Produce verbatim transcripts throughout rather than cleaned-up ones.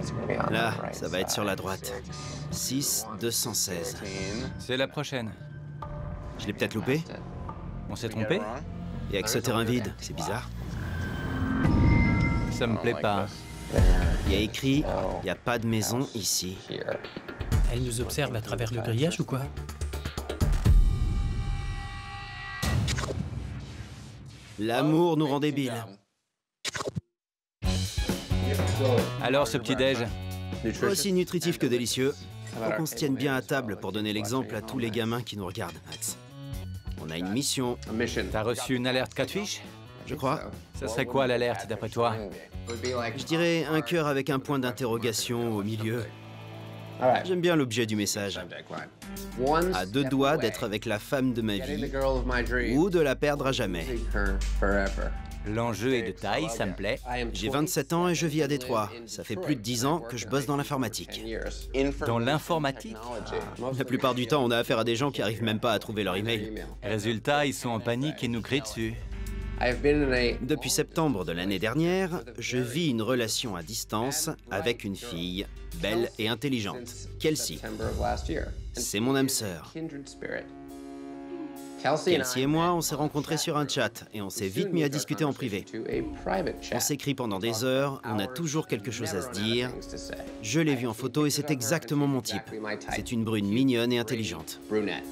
Là, ça va être sur la droite. six deux cent seize. C'est la prochaine. Je l'ai peut-être loupé? On s'est trompé? Et avec ce terrain vide, c'est bizarre. Ça me plaît pas. Il y a écrit, il n'y a pas de maison ici. Elle nous observe à travers le grillage ou quoi? L'amour nous rend débiles. Alors, ce petit-déj? Aussi nutritif que délicieux. Faut qu'on se tienne bien à table pour donner l'exemple à tous les gamins qui nous regardent, Max. On a une mission. T'as reçu une alerte catfish? Je crois. Ça serait quoi l'alerte, d'après toi? Je dirais un cœur avec un point d'interrogation au milieu. J'aime bien l'objet du message. À deux doigts d'être avec la femme de ma vie ou de la perdre à jamais. L'enjeu est de taille, ça me plaît. J'ai vingt-sept ans et je vis à Détroit. Ça fait plus de dix ans que je bosse dans l'informatique. Dans l'informatique? La plupart du temps, on a affaire à des gens qui arrivent même pas à trouver leur email. Résultat, ils sont en panique et nous crient dessus. Depuis septembre de l'année dernière, je vis une relation à distance avec une fille belle et intelligente, Kelsey. C'est mon âme sœur. Kelsey et moi, on s'est rencontrés sur un chat et on s'est vite mis à discuter en privé. On s'écrit pendant des heures, on a toujours quelque chose à se dire. Je l'ai vue en photo et c'est exactement mon type. C'est une brune mignonne et intelligente.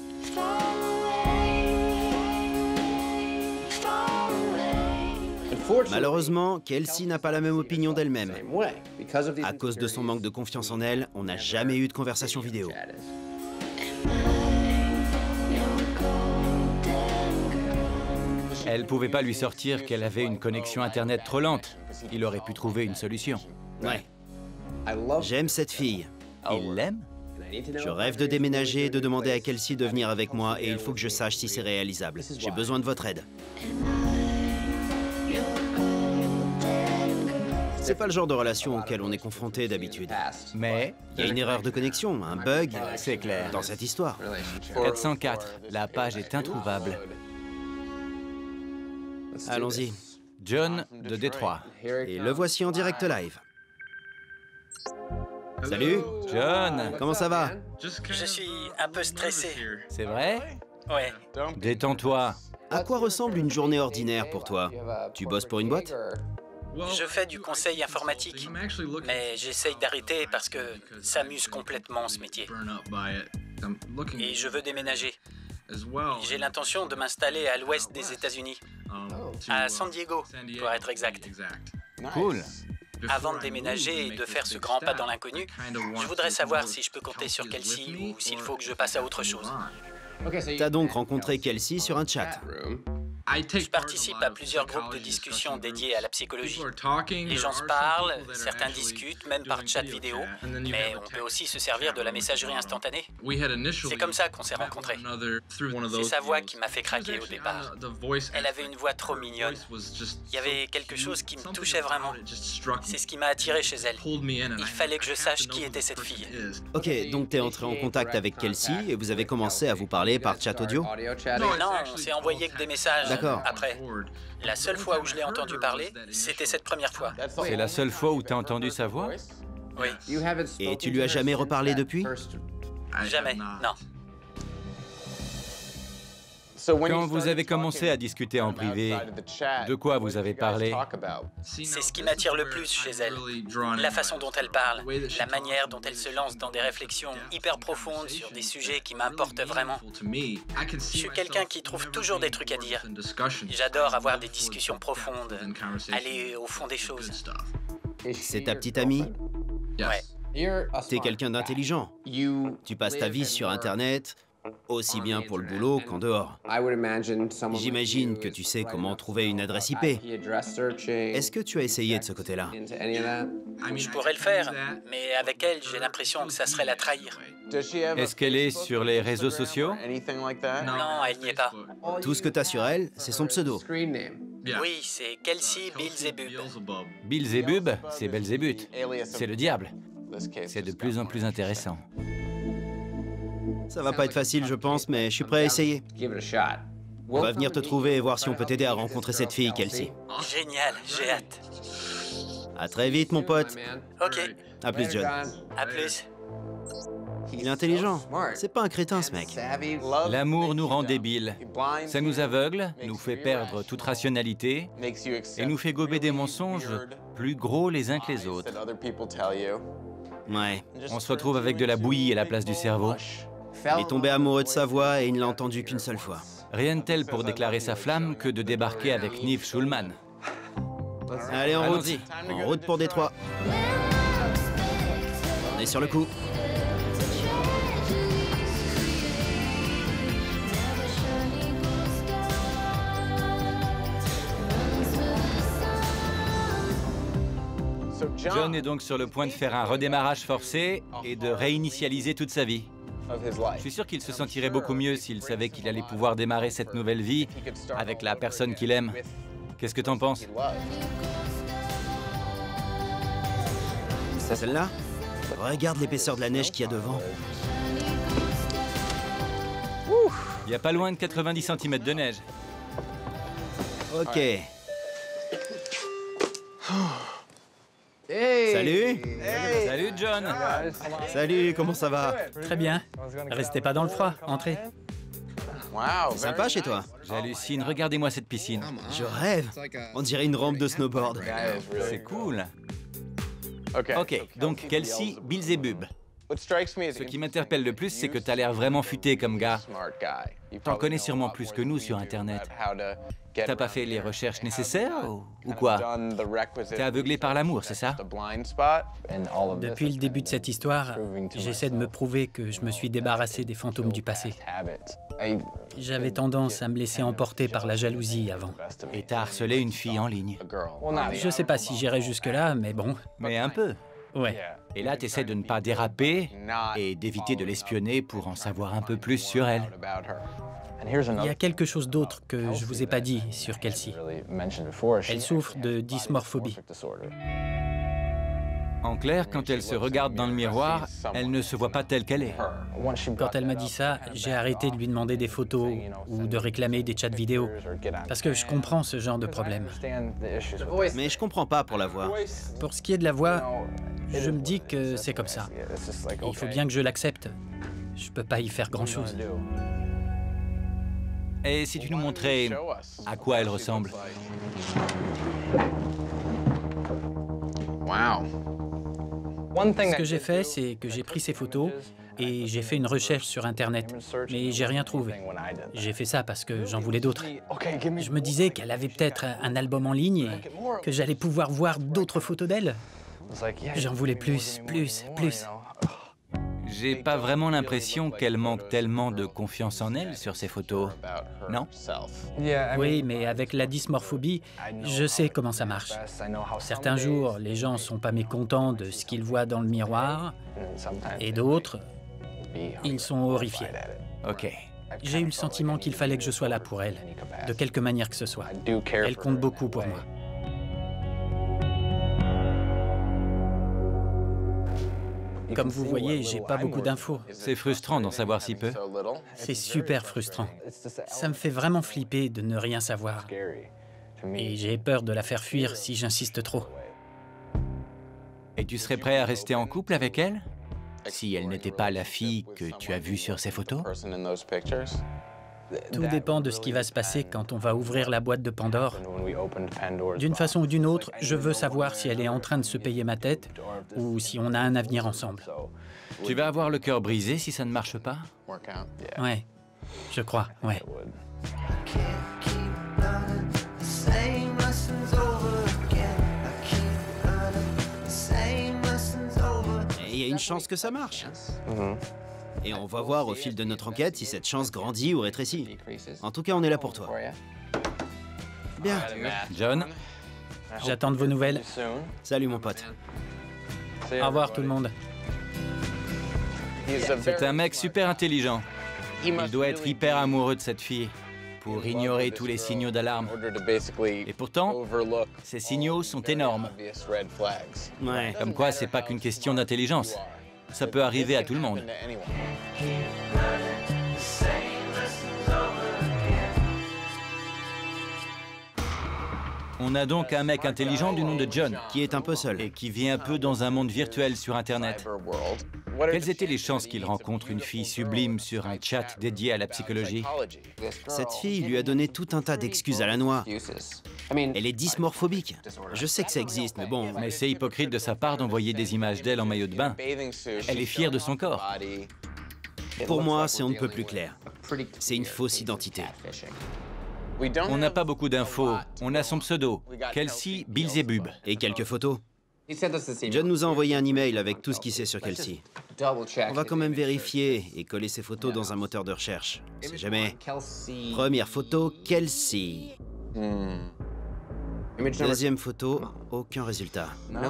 Malheureusement, Kelsey n'a pas la même opinion d'elle-même. À cause de son manque de confiance en elle, on n'a jamais eu de conversation vidéo. Elle pouvait pas lui sortir qu'elle avait une connexion Internet trop lente. Il aurait pu trouver une solution. Ouais. J'aime cette fille. Il l'aime? Je rêve de déménager et de demander à Kelsey de venir avec moi et il faut que je sache si c'est réalisable. J'ai besoin de votre aide. C'est pas le genre de relation auquel on est confronté d'habitude. Mais il y a une erreur de connexion, un bug, c'est clair. Dans cette histoire. quatre cent quatre, la page est introuvable. Allons-y. John de Détroit. Et le voici en direct live. Salut. John. Comment ça va? Je suis un peu stressé. C'est vrai? Ouais. Détends-toi. À quoi ressemble une journée ordinaire pour toi? Tu bosses pour une boîte? Je fais du conseil informatique, mais j'essaye d'arrêter parce que ça m'use complètement ce métier. Et je veux déménager. J'ai l'intention de m'installer à l'ouest des États-Unis, à San Diego, pour être exact. Cool. Avant de déménager et de faire ce grand pas dans l'inconnu, je voudrais savoir si je peux compter sur Kelsey ou s'il faut que je passe à autre chose. T'as donc rencontré Kelsey sur un chat. Je participe à plusieurs groupes de discussion dédiés à la psychologie. Les gens se parlent, certains discutent, même par chat vidéo, mais on peut aussi se servir de la messagerie instantanée. C'est comme ça qu'on s'est rencontrés. C'est sa voix qui m'a fait craquer au départ. Elle avait une voix trop mignonne. Il y avait quelque chose qui me touchait vraiment. C'est ce qui m'a attiré chez elle. Il fallait que je sache qui était cette fille. Ok, donc t'es entré en contact avec Kelsey et vous avez commencé à vous parler par chat audio? Non, on s'est envoyé que des messages. D'accord. Après, la seule fois où je l'ai entendu parler, c'était cette première fois. C'est la seule fois où t'as entendu sa voix? Oui. Et tu lui as jamais reparlé depuis? Jamais, non. Quand vous avez commencé à discuter en privé, de quoi vous avez parlé? C'est ce qui m'attire le plus chez elle. La façon dont elle parle, la manière dont elle se lance dans des réflexions hyper profondes sur des sujets qui m'importent vraiment. Je suis quelqu'un qui trouve toujours des trucs à dire. J'adore avoir des discussions profondes, aller au fond des choses. C'est ta petite amie? Ouais. T'es quelqu'un d'intelligent. Tu passes ta vie sur Internet, aussi bien pour le boulot qu'en dehors. J'imagine que tu sais comment trouver une adresse I P. Est-ce que tu as essayé de ce côté-là? Je pourrais le faire, mais avec elle, j'ai l'impression que ça serait la trahir. Est-ce qu'elle est sur les réseaux sociaux? Non, elle n'y est pas. Tout ce que t'as sur elle, c'est son pseudo. Oui, c'est Kelsey Beelzebub. Beelzebub, c'est Belzébuth. C'est le diable. C'est de plus en plus intéressant. Ça va pas être facile, je pense, mais je suis prêt à essayer. On va venir te trouver et voir si on peut t'aider à rencontrer cette fille, Kelsey. Génial, j'ai hâte. À très vite, mon pote. Ok, À plus, John. à plus. Il est intelligent. C'est pas un crétin, ce mec. L'amour nous rend débiles. Ça nous aveugle, nous fait perdre toute rationalité et nous fait gober des mensonges plus gros les uns que les autres. Ouais. On se retrouve avec de la bouillie à la place du cerveau. Il est tombé amoureux de sa voix et il ne l'a entendu qu'une seule fois. Rien de tel pour déclarer sa flamme que de débarquer avec Niv Schulman. Allez, en route. Allons-y. En route pour Détroit. On est sur le coup. John est donc sur le point de faire un redémarrage forcé et de réinitialiser toute sa vie. Je suis sûr qu'il se sentirait beaucoup mieux s'il savait qu'il allait pouvoir démarrer cette nouvelle vie avec la personne qu'il aime. Qu'est-ce que t'en penses? C'est celle-là? Regarde l'épaisseur de la neige qu'il y a devant. Il y a pas loin de quatre-vingt-dix centimètres de neige. Ok. Salut! Salut John! Salut, comment ça va? Très bien. Restez pas dans le froid, entrez. Sympa chez toi? J'hallucine, regardez-moi cette piscine. Je rêve. On dirait une rampe de snowboard. C'est cool. Ok, donc Kelsey Beelzebub. Ce qui m'interpelle le plus, c'est que t'as l'air vraiment futé comme gars. T'en connais sûrement plus que nous sur Internet. T'as pas fait les recherches nécessaires ou, ou quoi? T'es aveuglé par l'amour, c'est ça? Depuis le début de cette histoire, j'essaie de me prouver que je me suis débarrassé des fantômes du passé. J'avais tendance à me laisser emporter par la jalousie avant. Et t'as harcelé une fille en ligne. Je sais pas si j'irai jusque-là, mais bon. Mais un peu. Ouais. Et là, t'essaies de ne pas déraper et d'éviter de l'espionner pour en savoir un peu plus sur elle. Il y a quelque chose d'autre que je vous ai pas dit sur Kelsey. Elle souffre de dysmorphobie. En clair, quand elle se regarde dans le miroir, elle ne se voit pas telle qu'elle est. Quand elle m'a dit ça, j'ai arrêté de lui demander des photos ou de réclamer des chats vidéo. Parce que je comprends ce genre de problème. Mais je comprends pas pour la voix. Pour ce qui est de la voix, je me dis que c'est comme ça. Et il faut bien que je l'accepte. Je peux pas y faire grand-chose. Et si tu nous montrais à quoi elle ressemble? Ce que j'ai fait, c'est que j'ai pris ces photos et j'ai fait une recherche sur Internet, mais j'ai rien trouvé. J'ai fait ça parce que j'en voulais d'autres. Je me disais qu'elle avait peut-être un album en ligne et que j'allais pouvoir voir d'autres photos d'elle. J'en voulais plus, plus, plus. J'ai pas vraiment l'impression qu'elle manque tellement de confiance en elle sur ces photos, non? Oui, mais avec la dysmorphobie, je sais comment ça marche. Certains jours, les gens sont pas mécontents de ce qu'ils voient dans le miroir, et d'autres, ils sont horrifiés. Ok. J'ai eu le sentiment qu'il fallait que je sois là pour elle, de quelque manière que ce soit. Elle compte beaucoup pour moi. Comme vous voyez, j'ai pas beaucoup d'infos. C'est frustrant d'en savoir si peu. C'est super frustrant. Ça me fait vraiment flipper de ne rien savoir. Et j'ai peur de la faire fuir si j'insiste trop. Et tu serais prêt à rester en couple avec elle? Si elle n'était pas la fille que tu as vue sur ces photos? Tout dépend de ce qui va se passer quand on va ouvrir la boîte de Pandore. D'une façon ou d'une autre, je veux savoir si elle est en train de se payer ma tête ou si on a un avenir ensemble. Tu vas avoir le cœur brisé si ça ne marche pas? Ouais, je crois, ouais. Et il y a une chance que ça marche. Et on va voir au fil de notre enquête si cette chance grandit ou rétrécit. En tout cas, on est là pour toi. Bien. John? J'attends de vos nouvelles. Salut, mon pote. Au revoir, tout le monde. C'est un mec super intelligent. Il doit être hyper amoureux de cette fille pour ignorer tous les signaux d'alarme. Et pourtant, ces signaux sont énormes. Ouais. Comme quoi, c'est pas qu'une question d'intelligence. Ça peut arriver à tout le monde. On a donc un mec intelligent du nom de John, qui est un peu seul. Et qui vit un peu dans un monde virtuel sur Internet. Quelles étaient les chances qu'il rencontre une fille sublime sur un chat dédié à la psychologie? Cette fille lui a donné tout un tas d'excuses à la noix. Elle est dysmorphobique. Je sais que ça existe, mais bon... Mais c'est hypocrite de sa part d'envoyer des images d'elle en maillot de bain. Elle est fière de son corps. Pour moi, c'est on ne peut plus clair. C'est une fausse identité. On n'a pas beaucoup d'infos. On a son pseudo, Kelsey Beelzebub. Et quelques photos. John nous a envoyé un email avec tout ce qu'il sait sur Kelsey. On va quand même vérifier et coller ses photos dans un moteur de recherche. On sait jamais. Première photo, Kelsey. Deuxième photo, aucun résultat.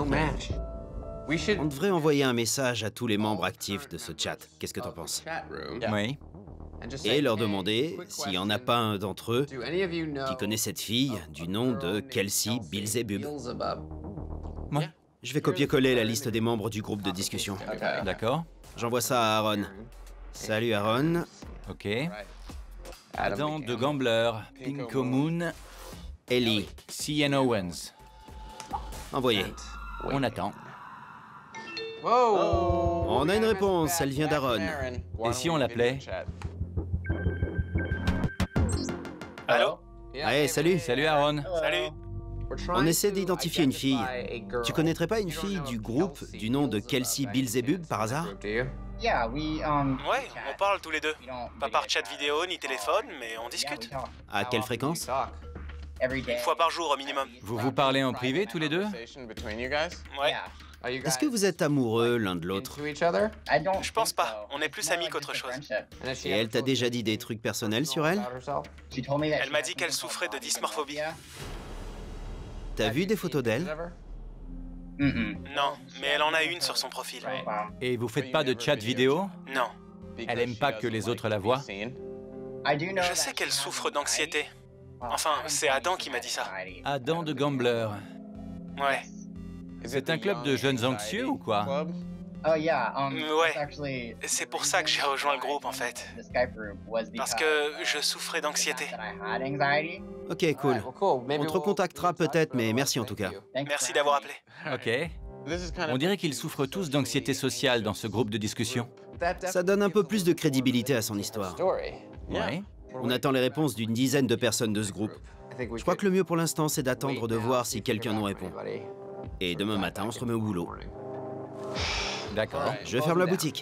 On devrait envoyer un message à tous les membres actifs de ce chat. Qu'est-ce que t'en penses? Oui. Et leur demander s'il n'y en a pas un d'entre eux qui connaît cette fille du nom de Kelsey Beelzebub. Ouais. Je vais copier-coller la liste des membres du groupe de discussion. D'accord. J'envoie ça à Aaron. Salut Aaron. Ok. Adam de Gambler, Pinko Moon, Ellie. C N Owens. Envoyé. On attend. On a une réponse, elle vient d'Aaron. Et si on l'appelait? Allô? Ouais, salut. Salut Aaron. Salut. On essaie d'identifier une fille. Tu connaîtrais pas une fille du groupe du nom de Kelsey Beelzebub par hasard? Ouais, on parle tous les deux. Pas par chat vidéo ni téléphone, mais on discute. À quelle fréquence? Une fois par jour au minimum. Vous vous parlez en privé tous les deux? Ouais. Est-ce que vous êtes amoureux l'un de l'autre? Je pense pas. On est plus amis qu'autre chose. Et elle t'a déjà dit des trucs personnels sur elle? Elle m'a dit qu'elle souffrait de dysmorphobie. T'as vu des photos d'elle? Non, mais elle en a une sur son profil. Et vous faites pas de chat vidéo? Non. Elle aime pas que les autres la voient? Je sais qu'elle souffre d'anxiété. Enfin, c'est Adam qui m'a dit ça. Adam de Gambler. Ouais. C'est un club de jeunes anxieux ou quoi? Ouais. C'est pour ça que j'ai rejoint le groupe, en fait. Parce que je souffrais d'anxiété. Ok, cool. On te recontactera peut-être, mais merci en tout cas. Merci d'avoir appelé. Ok. On dirait qu'ils souffrent tous d'anxiété sociale dans ce groupe de discussion. Ça donne un peu plus de crédibilité à son histoire. Ouais. On attend les réponses d'une dizaine de personnes de ce groupe. Je crois que le mieux pour l'instant, c'est d'attendre de voir si quelqu'un nous répond. Et demain matin, on se remet au boulot. D'accord. Je ferme la boutique.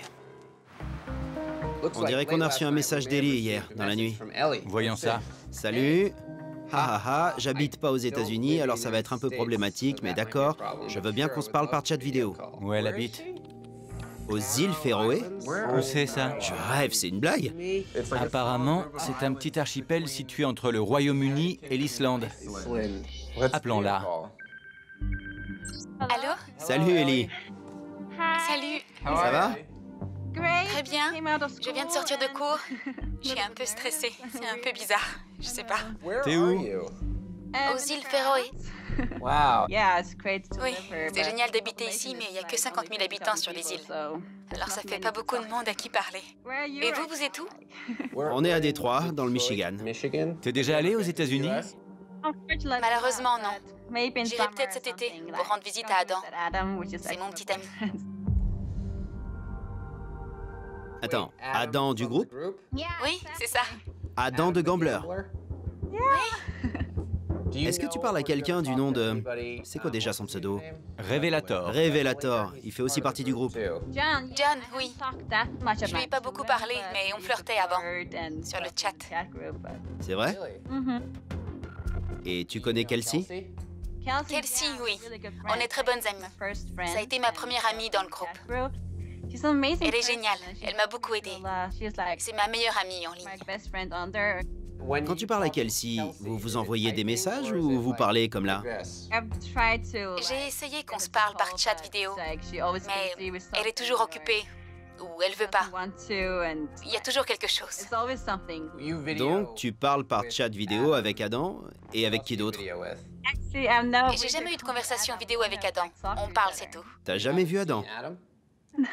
On dirait qu'on a reçu un message d'Ellie hier, dans la nuit. Voyons ça. Salut. Ha ha ha, j'habite pas aux États-Unis, alors ça va être un peu problématique, mais d'accord, je veux bien qu'on se parle par chat vidéo. Où elle habite? Aux îles Féroé? Où c'est ça? Je rêve, c'est une blague. Apparemment, c'est un petit archipel situé entre le Royaume-Uni et l'Islande. Appelons-la. Allô? Salut Ellie. Salut. Ça va? Très bien. Je viens de sortir de cours. Je suis un peu stressée. C'est un peu bizarre. Je sais pas. T'es où? Aux îles Féroé. Oui, c'est génial d'habiter ici, mais il n'y a que cinquante mille habitants sur les îles. Alors ça fait pas beaucoup de monde à qui parler. Et vous, vous êtes où? On est à Détroit, dans le Michigan. T'es déjà allé aux États-Unis? Malheureusement, non. J'irai peut-être cet été pour rendre visite à Adam. C'est mon petit ami. Attends, Adam du groupe? Oui, c'est ça. Adam de Gambler. Oui. Est-ce que tu parles à quelqu'un du nom de... C'est quoi déjà son pseudo? Révélator. Révélator. Il fait aussi partie du groupe. John, oui. Je lui ai pas beaucoup parlé, mais on flirtait avant, sur le chat. C'est vrai? Et tu connais Kelsey? Kelsey, oui. On est très bonnes amies. Ça a été ma première amie dans le groupe. Elle est géniale. Elle m'a beaucoup aidée. C'est ma meilleure amie en ligne. Quand tu parles à Kelsey, vous vous envoyez des messages ou vous parlez comme là? J'ai essayé qu'on se parle par chat vidéo, mais elle est toujours occupée. Ou elle veut pas. Il y a toujours quelque chose. Donc, tu parles par chat vidéo avec Adam et avec qui d'autre? J'ai jamais eu de conversation vidéo avec Adam. On parle, c'est tout. T'as jamais vu Adam?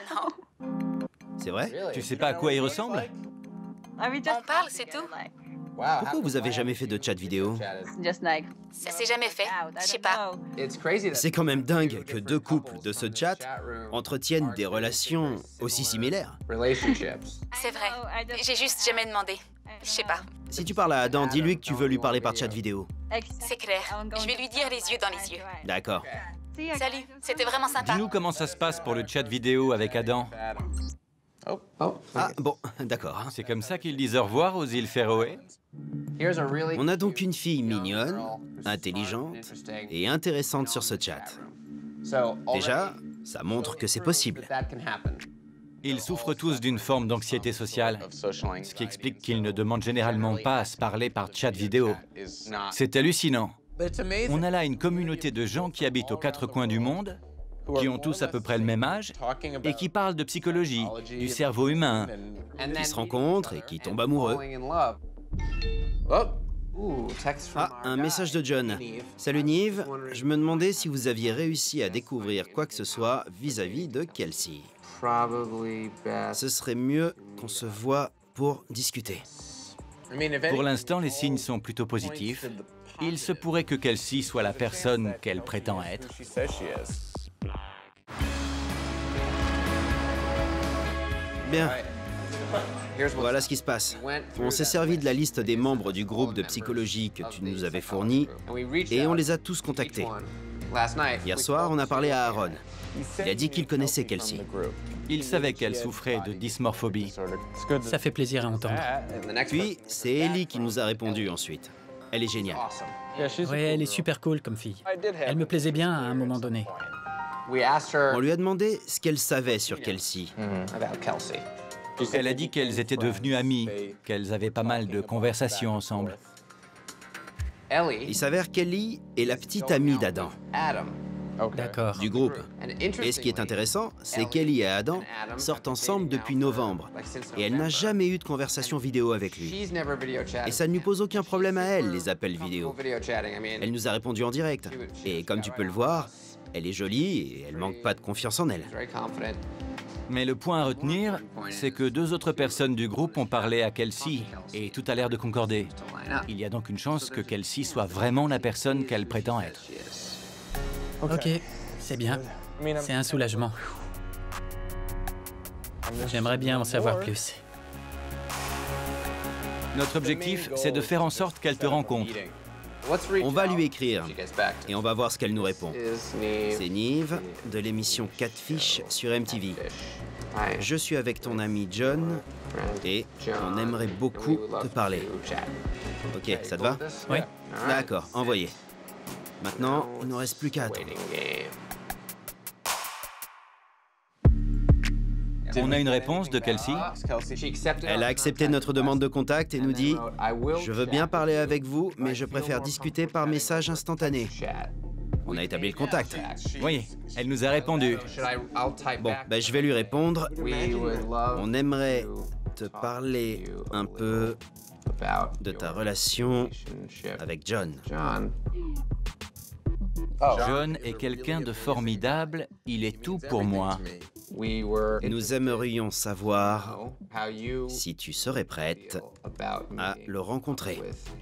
Non. C'est vrai? Tu sais pas à quoi il ressemble? On parle, c'est tout. Pourquoi vous avez jamais fait de chat vidéo? Ça s'est jamais fait. Je sais pas. C'est quand même dingue que deux couples de ce chat entretiennent des relations aussi similaires. C'est vrai. J'ai juste jamais demandé. Je sais pas. Si tu parles à Adam, dis-lui que tu veux lui parler par chat vidéo. C'est clair. Je vais lui dire les yeux dans les yeux. D'accord. Salut, c'était vraiment sympa. Dis-nous comment ça se passe pour le chat vidéo avec Adam. Ah, bon, d'accord. C'est comme ça qu'ils disent au revoir aux îles Féroé? On a donc une fille mignonne, intelligente et intéressante sur ce chat. Déjà, ça montre que c'est possible. Ils souffrent tous d'une forme d'anxiété sociale, ce qui explique qu'ils ne demandent généralement pas à se parler par chat vidéo. C'est hallucinant. On a là une communauté de gens qui habitent aux quatre coins du monde, qui ont tous à peu près le même âge, et qui parlent de psychologie, du cerveau humain, qui se rencontrent et qui tombent amoureux. Ah, un message de John. Salut Nive, je me demandais si vous aviez réussi à découvrir quoi que ce soit vis-à-vis de Kelsey. Ce serait mieux qu'on se voit pour discuter. Pour l'instant, les signes sont plutôt positifs. Il se pourrait que Kelsey soit la personne qu'elle prétend être. Bien. Voilà ce qui se passe. On s'est servi de la liste des membres du groupe de psychologie que tu nous avais fourni et on les a tous contactés. Hier soir, on a parlé à Aaron. Il a dit qu'il connaissait Kelsey. Il savait qu'elle souffrait de dysmorphobie. Ça fait plaisir à entendre. Puis, c'est Ellie qui nous a répondu ensuite. Elle est géniale. Ouais, elle est super cool comme fille. Elle me plaisait bien à un moment donné. On lui a demandé ce qu'elle savait sur Kelsey. Elle a dit qu'elles étaient devenues amies, qu'elles avaient pas mal de conversations ensemble. Il s'avère qu'Ellie est la petite amie d'Adam, D'accord. du groupe. Et ce qui est intéressant, c'est qu'Ellie et Adam sortent ensemble depuis novembre. Et elle n'a jamais eu de conversation vidéo avec lui. Et ça ne lui pose aucun problème à elle, les appels vidéo. Elle nous a répondu en direct. Et comme tu peux le voir, elle est jolie et elle manque pas de confiance en elle. Mais le point à retenir, c'est que deux autres personnes du groupe ont parlé à Kelsey et tout a l'air de concorder. Il y a donc une chance que Kelsey soit vraiment la personne qu'elle prétend être. Ok, c'est bien. C'est un soulagement. J'aimerais bien en savoir plus. Notre objectif, c'est de faire en sorte qu'elle te rencontre. On va lui écrire et on va voir ce qu'elle nous répond. C'est Nive de l'émission Catfish sur M T V. Je suis avec ton ami John et on aimerait beaucoup te parler. Ok, ça te va? Oui. D'accord, envoyé. Maintenant, il ne reste plus qu'à attendre. On a une réponse de Kelsey? Elle a accepté notre demande de contact et nous dit « Je veux bien parler avec vous, mais je préfère discuter par message instantané. » On a établi le contact. Oui, elle nous a répondu. Bon, ben je vais lui répondre. On aimerait te parler un peu de ta relation avec John. John est quelqu'un de formidable, il est tout pour moi. Nous aimerions savoir si tu serais prête à le rencontrer.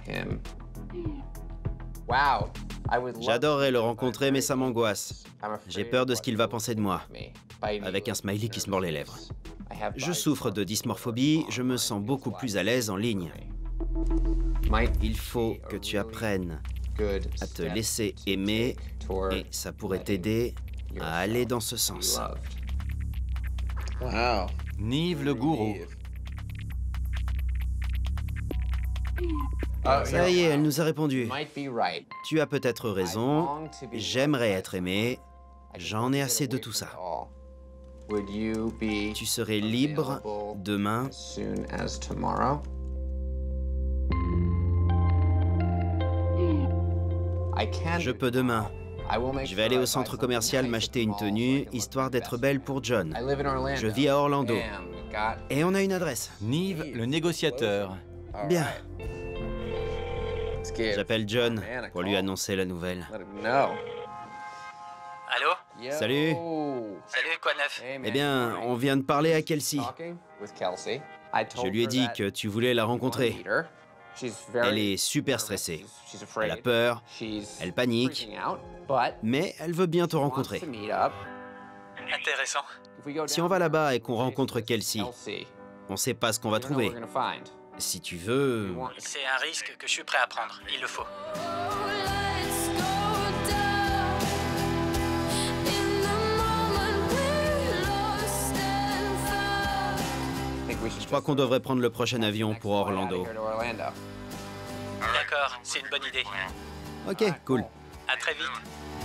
J'adorerais le rencontrer, mais ça m'angoisse. J'ai peur de ce qu'il va penser de moi. Avec un smiley qui se mord les lèvres. Je souffre de dysmorphobie, je me sens beaucoup plus à l'aise en ligne. Il faut que tu apprennes à te laisser aimer et ça pourrait t'aider à aller dans ce sens. Nive le gourou. Ça y est, elle nous a répondu. Tu as peut-être raison, j'aimerais être aimé, j'en ai assez de tout ça. Tu serais libre demain? Je peux demain. Je vais aller au centre commercial m'acheter une tenue, histoire d'être belle pour John. Je vis à Orlando. Et on a une adresse. Nive, le négociateur. Bien. J'appelle John pour lui annoncer la nouvelle. Allô? Salut. Salut, quoi de neuf? Eh bien, on vient de parler à Kelsey. Je lui ai dit que tu voulais la rencontrer. Elle est super stressée. Elle a peur, elle panique, mais elle veut bien te rencontrer. Intéressant. Si on va là-bas et qu'on rencontre Kelsey, on sait pas ce qu'on va trouver. Si tu veux... C'est un risque que je suis prêt à prendre. Il le faut. Je crois qu'on devrait prendre le prochain avion pour Orlando. D'accord, c'est une bonne idée. Ok, cool. À très vite.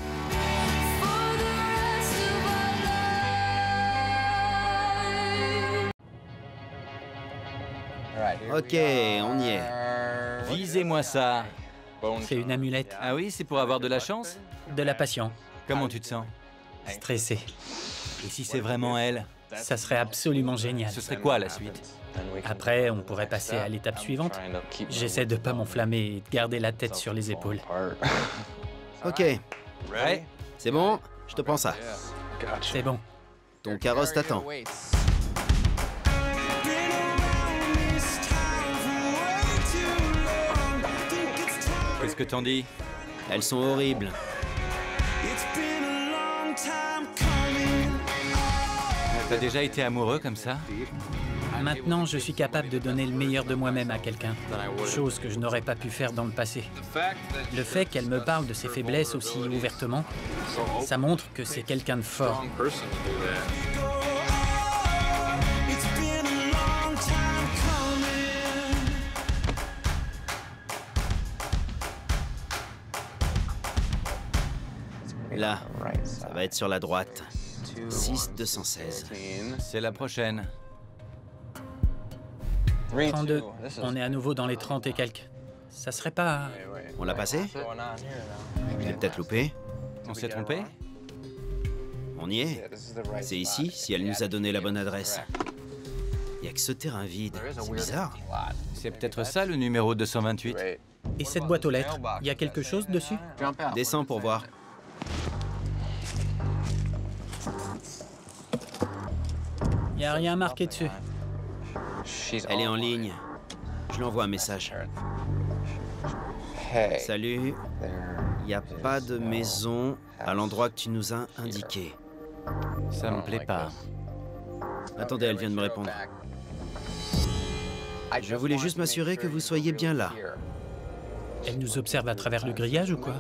Ok, on y est. Visez-moi ça. C'est une amulette. Ah oui, c'est pour avoir de la chance? De la passion. Comment tu te sens? Stressé. Et si c'est vraiment elle? Ça serait absolument génial. Ce serait quoi la suite? Après, on pourrait passer à l'étape suivante. J'essaie de pas m'enflammer et de garder la tête sur les épaules. Ok. Ouais. C'est bon? Je te prends ça. C'est bon. Ton carrosse t'attend. Qu'est-ce que t'en dis? Elles sont horribles. T'as déjà été amoureux comme ça? Maintenant, je suis capable de donner le meilleur de moi-même à quelqu'un, chose que je n'aurais pas pu faire dans le passé. Le fait qu'elle me parle de ses faiblesses aussi ouvertement, ça montre que c'est quelqu'un de fort. Là, ça va être sur la droite. six deux cent seize. C'est la prochaine. trente-deux. On est à nouveau dans les trente et quelques. Ça serait pas... On l'a passé? J'ai peut-être loupé. On s'est trompé? On y est. C'est ici, si elle nous a donné la bonne adresse. Il n'y a que ce terrain vide. C'est bizarre. C'est peut-être ça le numéro deux cent vingt-huit. Et cette boîte aux lettres, il y a quelque chose dessus? Descends pour voir. Il n'y a rien marqué dessus. Elle est en ligne. Je lui envoie un message. Salut. Il n'y a pas de maison à l'endroit que tu nous as indiqué. Ça me plaît pas. Attendez, elle vient de me répondre. Je voulais juste m'assurer que vous soyez bien là. Elle nous observe à travers le grillage ou quoi?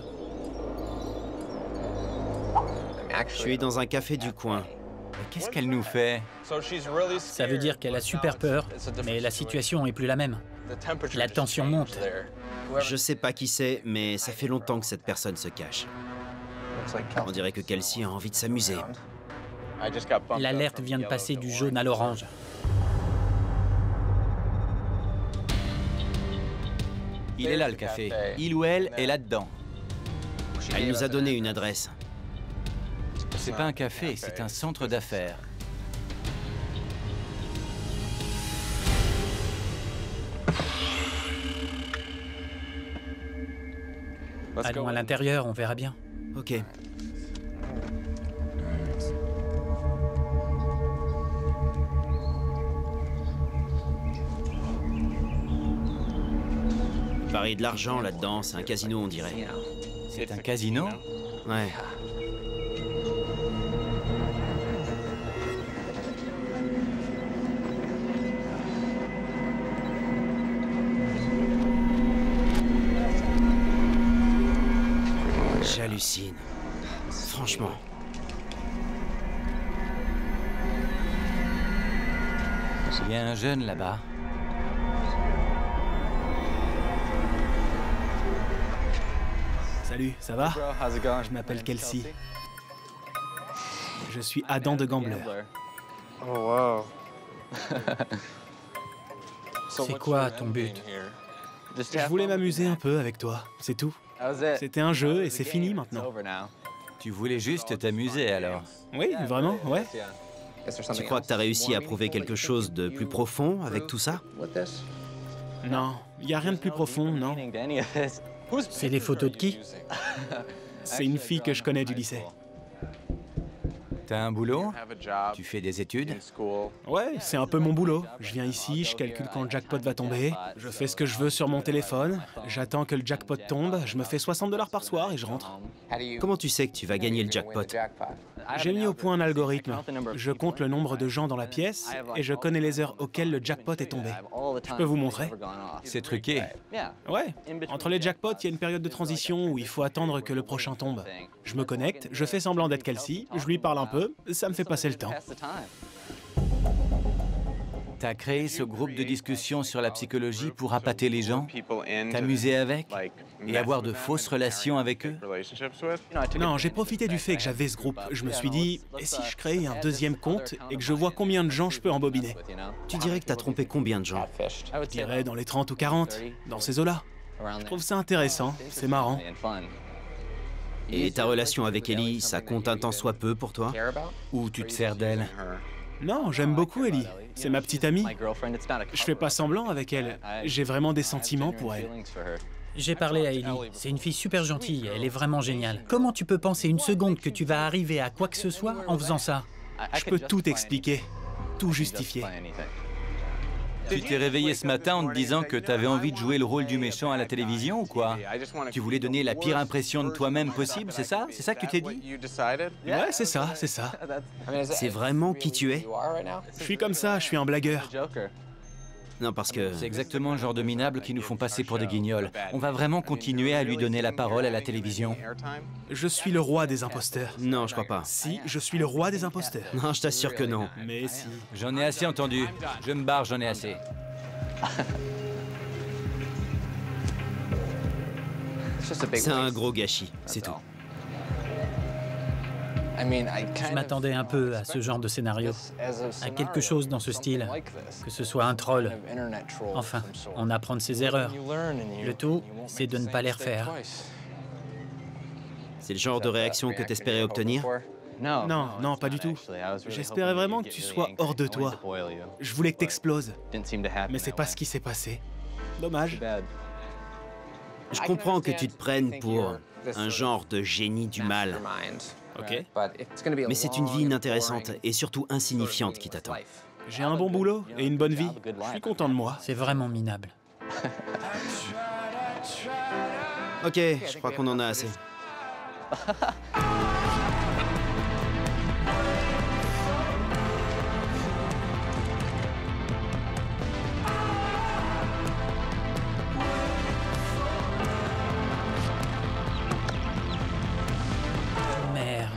Je suis dans un café du coin. Qu'est-ce qu'elle nous fait? Ça veut dire qu'elle a super peur, mais la situation est plus la même. La tension monte. Je sais pas qui c'est, mais ça fait longtemps que cette personne se cache. On dirait que Kelsey a envie de s'amuser. L'alerte vient de passer du jaune à l'orange. Il est là le café. Il ou elle est là-dedans. Elle nous a donné une adresse. C'est pas un café, c'est un centre d'affaires. Allons à l'intérieur, on verra bien. Ok. Il paraît de l'argent là-dedans, c'est un casino on dirait. C'est un casino? Ouais. J'hallucine. Franchement. Il y a un jeune là-bas. Salut, ça va? Je m'appelle Kelsey. Je suis Adam de Gambler. Oh wow. C'est quoi ton but? Je voulais m'amuser un peu avec toi, c'est tout. C'était un jeu et c'est fini maintenant. Tu voulais juste t'amuser alors? Oui, vraiment, ouais. Tu crois que t'as réussi à prouver quelque chose de plus profond avec tout ça? Non, il n'y a rien de plus profond, non. C'est des photos de qui? C'est une fille que je connais du lycée. T'as un boulot? Tu fais des études? Ouais, c'est un peu mon boulot. Je viens ici, je calcule quand le jackpot va tomber, je fais ce que je veux sur mon téléphone, j'attends que le jackpot tombe, je me fais soixante dollars par soir et je rentre. Comment tu sais que tu vas gagner le jackpot? J'ai mis au point un algorithme. Je compte le nombre de gens dans la pièce et je connais les heures auxquelles le jackpot est tombé. Je peux vous montrer. C'est truqué. Ouais, entre les jackpots, il y a une période de transition où il faut attendre que le prochain tombe. Je me connecte, je fais semblant d'être Kelsey, je lui parle un peu, ça me fait passer le temps. T'as créé ce groupe de discussion sur la psychologie pour appâter les gens, t'amuser avec et avoir de fausses relations avec eux? Non, j'ai profité du fait que j'avais ce groupe. Je me suis dit, et si je créais un deuxième compte et que je vois combien de gens je peux embobiner? Tu dirais que t'as trompé combien de gens? Je dirais dans les trente ou quarante, dans ces eaux-là. Je trouve ça intéressant, c'est marrant. Et ta relation avec Ellie, ça compte un tant soit peu pour toi? Ou tu te sers d'elle? Non, j'aime beaucoup Ellie. C'est ma petite amie. Je fais pas semblant avec elle. J'ai vraiment des sentiments pour elle. J'ai parlé à Ellie. C'est une fille super gentille. Elle est vraiment géniale. Comment tu peux penser une seconde que tu vas arriver à quoi que ce soit en faisant ça? Je peux tout expliquer, tout justifier. Tu t'es réveillé ce matin en te disant que t'avais envie de jouer le rôle du méchant à la télévision ou quoi? Tu voulais donner la pire impression de toi-même possible, c'est ça? C'est ça que tu t'es dit? Ouais, c'est ça, c'est ça. C'est vraiment qui tu es? Je suis comme ça, je suis un blagueur. Non, parce que... C'est exactement le genre de minables qui nous font passer pour des guignols. On va vraiment continuer à lui donner la parole à la télévision? Je suis le roi des imposteurs. Non, je crois pas. Si, je suis le roi des imposteurs. Non, je t'assure que non. Mais si. J'en ai assez entendu. Je me barre, j'en ai assez. C'est un gros gâchis, c'est tout. Je m'attendais un peu à ce genre de scénario, à quelque chose dans ce style, que ce soit un troll. Enfin, on apprend de ses erreurs. Le tout, c'est de ne pas les refaire. C'est le genre de réaction que t'espérais obtenir? Non, non, pas du tout. J'espérais vraiment que tu sois hors de toi. Je voulais que t'exploses. Mais c'est pas ce qui s'est passé. Dommage. Je comprends que tu te prennes pour un genre de génie du mal. Ok. Mais c'est une vie inintéressante et surtout insignifiante qui t'attend. J'ai un bon boulot et une bonne vie. Je suis content de moi. C'est vraiment minable. Ok, je crois qu'on en a assez. Merde.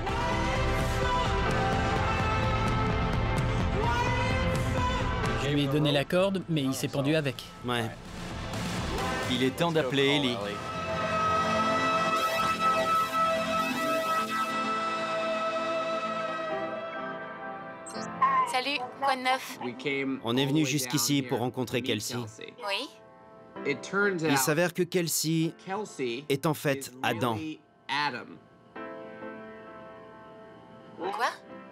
Je lui ai donné la corde, mais il s'est pendu avec. Ouais. Il est temps d'appeler Ellie. Salut, quoi de neuf? On est venu jusqu'ici pour rencontrer Kelsey. Oui? Il s'avère que Kelsey est en fait Adam. Quoi?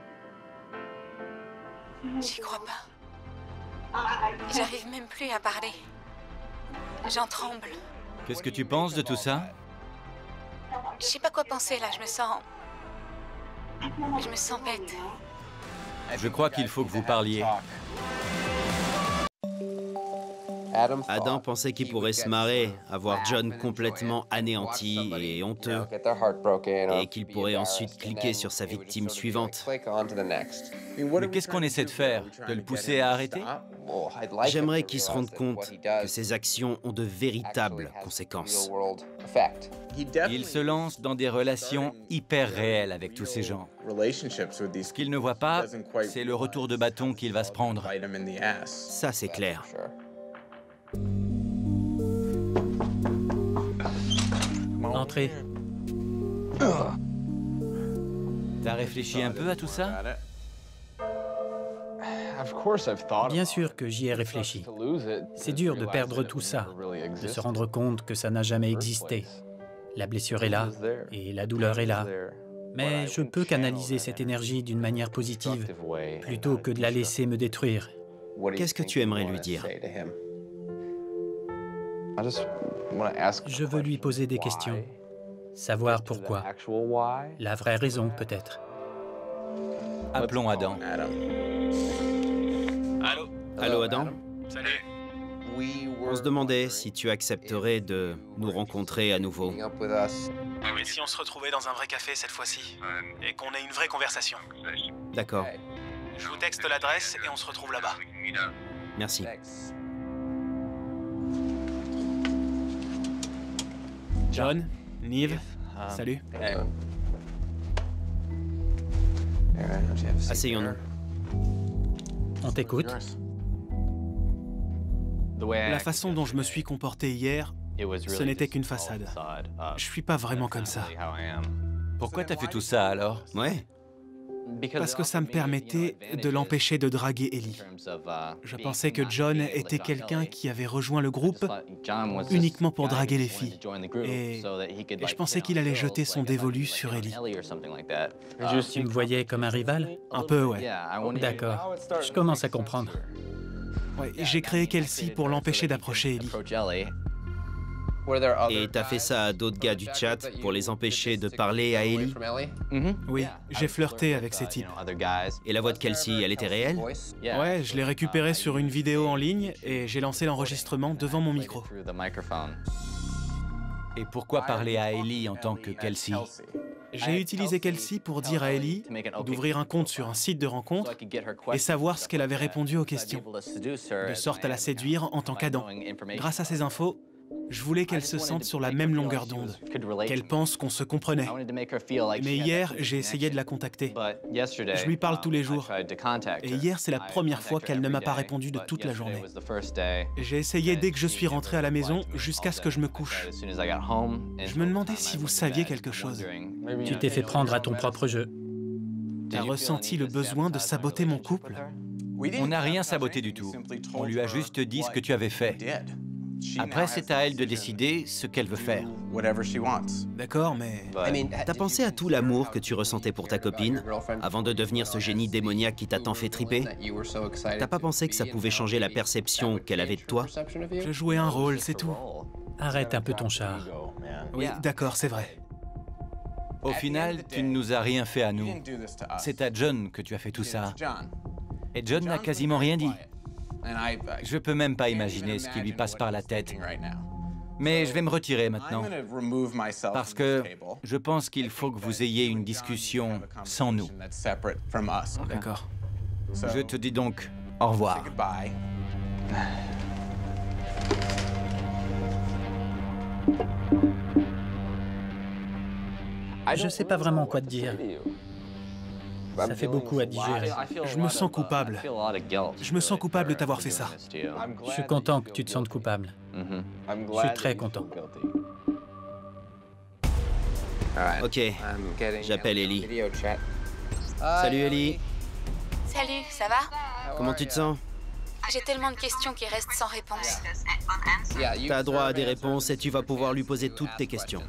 J'y crois pas. J'arrive même plus à parler. J'en tremble. Qu'est-ce que tu penses de tout ça? Je sais pas quoi penser là, je me sens... Je me sens bête. Je crois qu'il faut que vous parliez. Adam pensait qu'il pourrait se marrer, à voir John complètement anéanti et honteux, et qu'il pourrait ensuite cliquer sur sa victime suivante. Mais qu'est-ce qu'on essaie de faire? De le pousser à arrêter? J'aimerais qu'il se rende compte que ses actions ont de véritables conséquences. Il se lance dans des relations hyper réelles avec tous ces gens. Ce qu'il ne voit pas, c'est le retour de bâton qu'il va se prendre. Ça, c'est clair. Entrez. T'as réfléchi un peu à tout ça? Bien sûr que j'y ai réfléchi. C'est dur de perdre tout ça, de se rendre compte que ça n'a jamais existé. La blessure est là, et la douleur est là. Mais je peux canaliser cette énergie d'une manière positive, plutôt que de la laisser me détruire. Qu'est-ce que tu aimerais lui dire? Je veux lui poser des questions. Savoir pourquoi. La vraie raison, peut-être. Appelons Adam. Allô? Allô, Adam? Salut. On se demandait si tu accepterais de nous rencontrer à nouveau. Mais si on se retrouvait dans un vrai café cette fois-ci, et qu'on ait une vraie conversation. D'accord. Je vous texte l'adresse et on se retrouve là-bas. Merci. John, Nive, salut. Asseyons-nous. On t'écoute. La façon dont je me suis comporté hier, ce n'était qu'une façade. Je suis pas vraiment comme ça. Pourquoi t'as fait tout ça alors? Ouais. Parce que ça me permettait de l'empêcher de draguer Ellie. Je pensais que John était quelqu'un qui avait rejoint le groupe uniquement pour draguer les filles. Et, et je pensais qu'il allait jeter son dévolu sur Ellie. Tu me voyais comme un rival? Un peu, ouais. D'accord. Je commence à comprendre. Ouais, j'ai créé Kelsey pour l'empêcher d'approcher Ellie. Et t'as fait ça à d'autres gars du chat pour les empêcher de parler à Ellie? Oui, j'ai flirté avec ces types. Et la voix de Kelsey, elle était réelle? Ouais, je l'ai récupérée sur une vidéo en ligne et j'ai lancé l'enregistrement devant mon micro. Et pourquoi parler à Ellie en tant que Kelsey? J'ai utilisé Kelsey pour dire à Ellie d'ouvrir un compte sur un site de rencontre et savoir ce qu'elle avait répondu aux questions, de sorte à la séduire en tant qu'Adam. Grâce à ces infos, je voulais qu'elle se sente sur la même longueur d'onde, qu'elle pense qu'on se comprenait. Mais hier, j'ai essayé de la contacter. Je lui parle tous les jours. Et hier, c'est la première fois qu'elle ne m'a pas répondu de toute la journée. J'ai essayé dès que je suis rentré à la maison, jusqu'à ce que je me couche. Je me demandais si vous saviez quelque chose. Tu t'es fait prendre à ton propre jeu. T'as ressenti le besoin de saboter mon couple? On n'a rien saboté du tout. On lui a juste dit ce que tu avais fait. Après, c'est à elle de décider ce qu'elle veut faire. D'accord, mais... T'as pensé à tout l'amour que tu ressentais pour ta copine avant de devenir ce génie démoniaque qui t'a tant fait triper? T'as pas pensé que ça pouvait changer la perception qu'elle avait de toi? Je jouais un rôle, c'est tout. Arrête un peu ton char. Oui, d'accord, c'est vrai. Au final, tu ne nous as rien fait à nous. C'est à John que tu as fait tout ça. Et John n'a quasiment rien dit. Je peux même pas imaginer ce qui lui passe par la tête. Mais je vais me retirer maintenant. Parce que je pense qu'il faut que vous ayez une discussion sans nous. D'accord. Je te dis donc au revoir. Je sais pas vraiment quoi te dire. Ça fait beaucoup à digérer. Je me sens coupable. Je me sens coupable de t'avoir fait ça. Je suis content que tu te sentes coupable. Je suis très content. Ok, j'appelle Ellie. Salut Ellie. Salut, ça va? Comment tu te sens? J'ai tellement de questions qui restent sans réponse. T'as droit à des réponses et tu vas pouvoir lui poser toutes tes questions.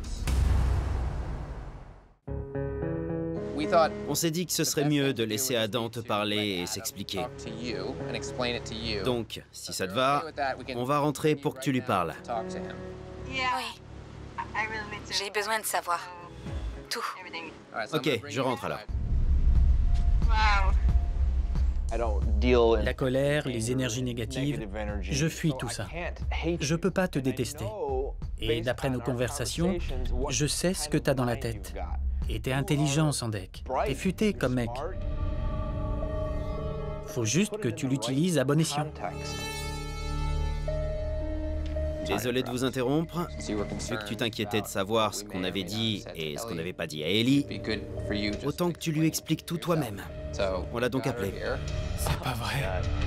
On s'est dit que ce serait mieux de laisser Adam te parler et s'expliquer. Donc, si ça te va, on va rentrer pour que tu lui parles. Oui. J'ai besoin de savoir. Tout. Ok, je rentre alors. La colère, les énergies négatives, je fuis tout ça. Je peux pas te détester. Et d'après nos conversations, je sais ce que t'as dans la tête. Et t'es intelligent, Sandek. T'es futé comme mec. Faut juste que tu l'utilises à bon escient. Désolé de vous interrompre. Vu que tu t'inquiétais de savoir ce qu'on avait dit et ce qu'on n'avait pas dit à Ellie, autant que tu lui expliques tout toi-même. On l'a donc appelé. C'est pas vrai.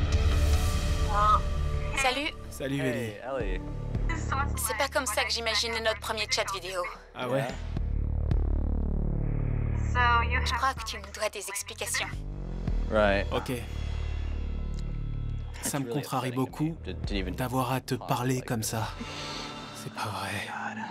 Salut. Salut, Ellie. C'est pas comme ça que j'imaginais notre premier chat vidéo. Ah ouais? Je crois que tu me dois des explications. Ok. Ça me contrarie beaucoup d'avoir à te parler comme ça. C'est pas vrai.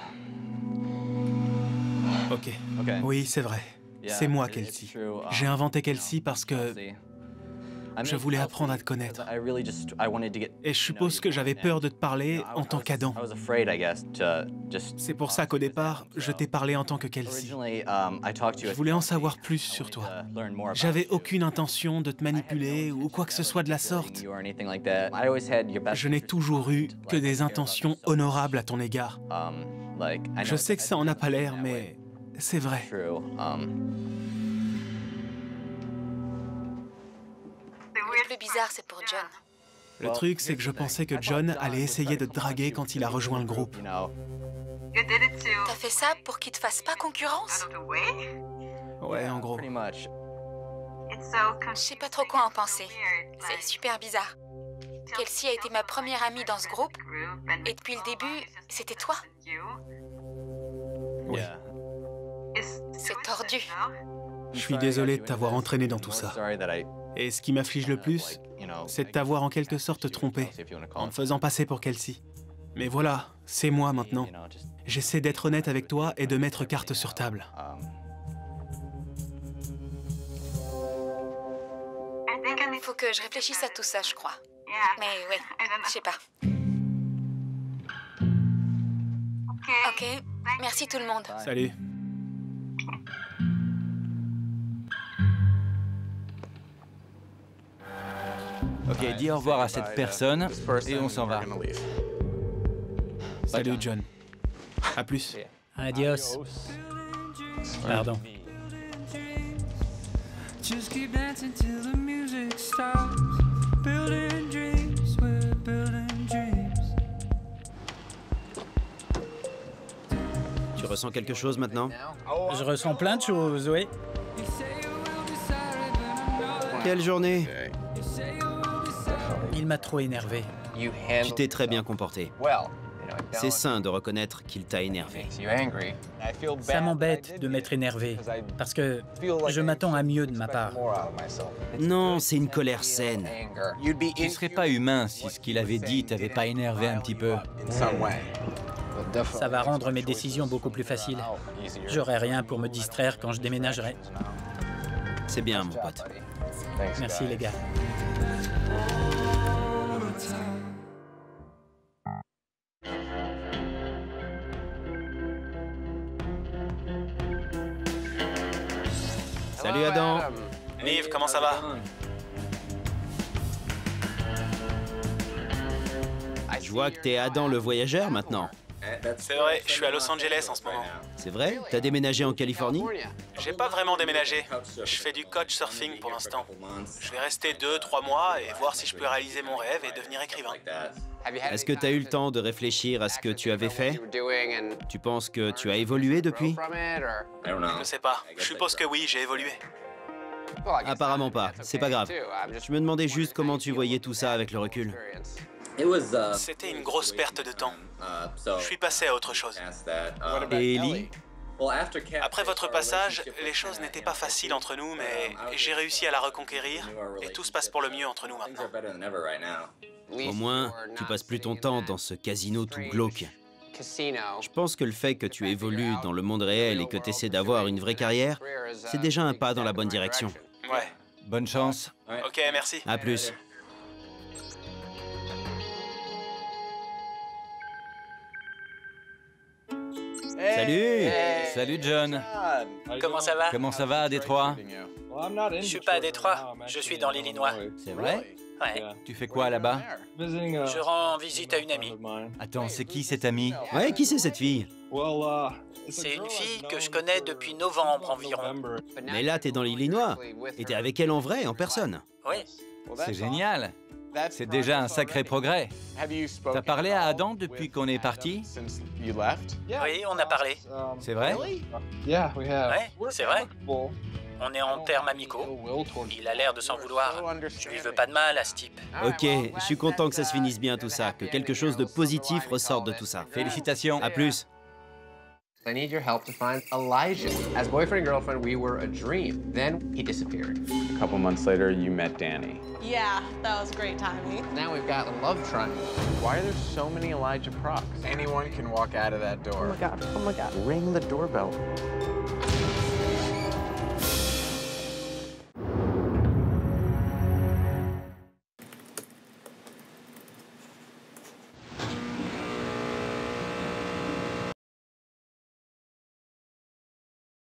Ok. Oui, c'est vrai. C'est moi, Kelsey. J'ai inventé Kelsey parce que... Je voulais apprendre à te connaître. Et je suppose que j'avais peur de te parler en tant qu'Adam. C'est pour ça qu'au départ, je t'ai parlé en tant que Kelsey. Je voulais en savoir plus sur toi. J'avais aucune intention de te manipuler ou quoi que ce soit de la sorte. Je n'ai toujours eu que des intentions honorables à ton égard. Je sais que ça en a pas l'air, mais c'est vrai. Le plus bizarre, c'est pour John. Le truc, c'est que je pensais que John allait essayer de te draguer quand il a rejoint le groupe. T'as fait ça pour qu'il te fasse pas concurrence? Ouais, en gros. Je sais pas trop quoi en penser. C'est super bizarre. Kelsey a été ma première amie dans ce groupe, et depuis le début, c'était toi. Oui. C'est tordu. Je suis désolé de t'avoir entraîné dans tout ça. Et ce qui m'afflige le plus, c'est de t'avoir en quelque sorte trompé, en me faisant passer pour Kelsey. Mais voilà, c'est moi maintenant. J'essaie d'être honnête avec toi et de mettre carte sur table. Il faut que je réfléchisse à tout ça, je crois. Mais oui, je sais pas. Ok, merci tout le monde. Salut. Ok, dis au revoir à cette personne et on s'en va. Salut John. À plus. Adios. Pardon. Tu ressens quelque chose maintenant? Je ressens plein de choses, oui. Quelle journée? Il m'a trop énervé. Tu t'es très bien comporté. C'est sain de reconnaître qu'il t'a énervé. Ça m'embête de m'être énervé, parce que je m'attends à mieux de ma part. Non, c'est une colère saine. Tu serais pas humain si ce qu'il avait dit t'avait pas énervé un petit peu. Ça va rendre mes décisions beaucoup plus faciles. J'aurai rien pour me distraire quand je déménagerai. C'est bien, mon pote. Merci, les gars. Salut Adam. Liv, comment ça va? Je vois que t'es Adam le voyageur maintenant. C'est vrai, je suis à Los Angeles en ce moment. C'est vrai? T'as déménagé en Californie? J'ai pas vraiment déménagé. Je fais du couchsurfing pour l'instant. Je vais rester deux, trois mois et voir si je peux réaliser mon rêve et devenir écrivain. Est-ce que t'as eu le temps de réfléchir à ce que tu avais fait? Tu penses que tu as évolué depuis? Je sais pas. Je suppose que oui, j'ai évolué. Apparemment pas. C'est pas grave. Je me demandais juste comment tu voyais tout ça avec le recul. C'était une grosse perte de temps. Je suis passé à autre chose. Et Ellie? Après votre passage, les choses n'étaient pas faciles entre nous, mais j'ai réussi à la reconquérir et tout se passe pour le mieux entre nous maintenant. Au moins, tu passes plus ton temps dans ce casino tout glauque. Je pense que le fait que tu évolues dans le monde réel et que tu essaies d'avoir une vraie carrière, c'est déjà un pas dans la bonne direction. Ouais. Bonne chance. Ok, merci. À plus. Salut! Salut John. Comment ça va? Comment ça va à Détroit? Je suis pas à Détroit, je suis dans l'Illinois. C'est vrai? Ouais. Tu fais quoi là-bas? Je rends visite à une amie. Attends, c'est qui cette amie? Ouais, qui c'est cette fille? C'est une fille que je connais depuis novembre environ. Mais là, t'es dans l'Illinois. Et t'es avec elle en vrai, en personne. Oui. C'est génial. C'est déjà un sacré progrès. T'as parlé à Adam depuis qu'on est parti? Oui, on a parlé. C'est vrai? Ouais, c'est vrai. On est en termes amicaux. Il a l'air de s'en vouloir. Je lui veux pas de mal à ce type. Ok, je suis content que ça se finisse bien tout ça, que quelque chose de positif ressorte de tout ça. Félicitations. À plus. I need your help to find Elijah. As boyfriend and girlfriend, we were a dream. Then he disappeared. A couple months later, you met Danny. Yeah, that was great timing. Now we've got a love triangle. Why are there so many Elijah Procs? Anyone can walk out of that door. Oh my god, oh my god. Ring the doorbell.